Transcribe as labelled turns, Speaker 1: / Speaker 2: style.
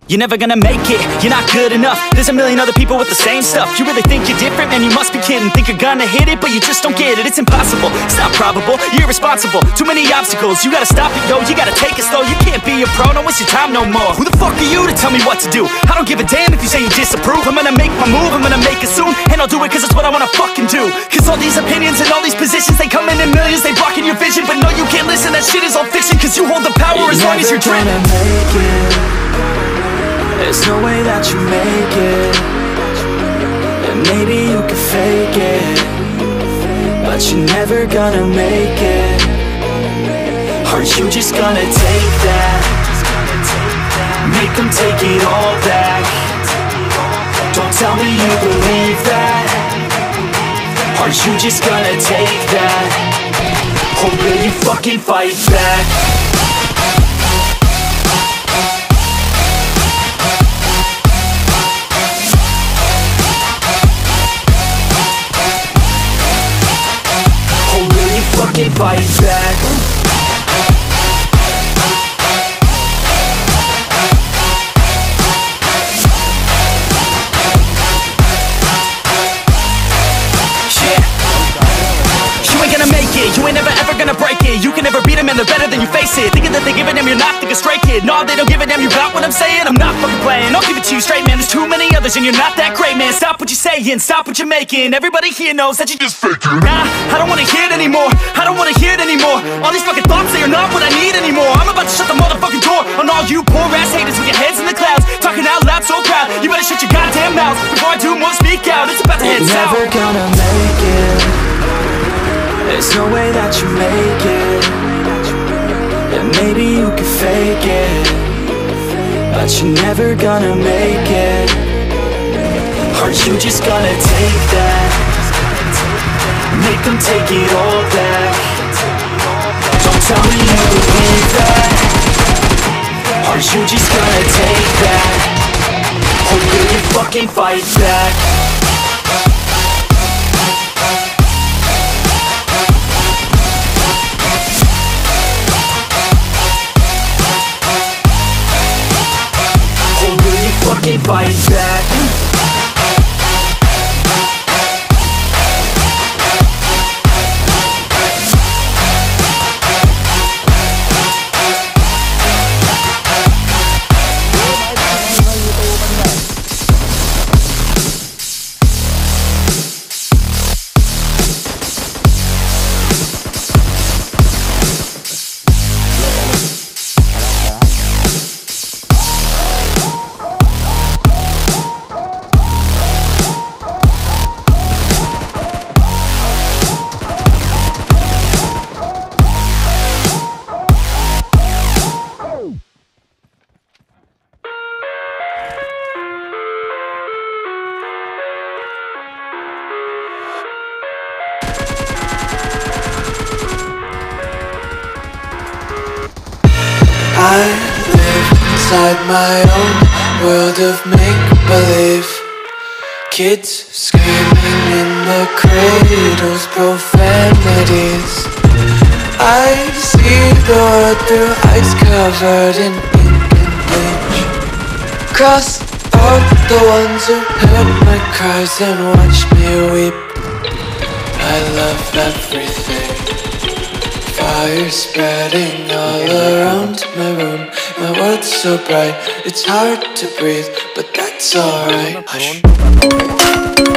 Speaker 1: You're never gonna make it, you're not good enough. There's a million other people with the same stuff. You really think you're different? Man, you must be kidding. Think you're gonna hit it, but you just don't get it. It's impossible, it's not probable, you're irresponsible. Too many obstacles, you gotta stop it, yo. You gotta take it slow, you can't be a pro. Don't waste your time no more. Who the fuck are you to tell me what to do? I don't give a damn if you say you disapprove. I'm gonna make my move, I'm gonna make it soon. And I'll do it cause it's what I wanna fucking do. Cause all these opinions and all these positions, they come in millions, they blocking your vision. But no, you can't listen, that shit is all fiction. Cause you hold the power as long as you're dreaming.
Speaker 2: Make it. There's no way that you make it. And maybe you can fake it, but you're never gonna make it. Aren't you just gonna take that? Make them take it all back. Don't tell me you believe that. Aren't you just gonna take that? Or will you fucking fight back? Fucking fight back. You ain't gonna make it, you ain't never ever gonna break it. You can never beat them and they're better than you face it. Thinking that they give a damn, you're not thinking straight, kid. No, they don't give a damn, you got what I'm saying? I'm not fucking playing, I'll give it to you straight, man. There's too many others and you're not that great, man. Stop what you're saying, stop what you're making. Everybody here knows that you just faking. Nah, I don't wanna hear it anymore, I don't wanna hear it anymore. All these fucking thoughts, they are not what I need anymore. I'm about to shut the motherfucking door on all you poor ass haters with your heads in the clouds, talking out loud so proud. You better shut your goddamn mouth before I do more speak out. It's about to head south. You're never gonna make it. There's no way that you make it. And maybe you can fake it, but you're never gonna make it. Aren't you just gonna take that? Make them take it all back. Don't tell me you believe that. Aren't you just gonna take that? Or will you fucking fight back? Fucking fight back.
Speaker 3: I live inside my own world of make-believe. Kids screaming in the cradles, profanities. I see the world through ice covered in ink and bleach. Cross out the ones who heard my cries and watched me weep. I love everything. Fire spreading all around my room. My world's so bright, it's hard to breathe, but that's alright. Hush.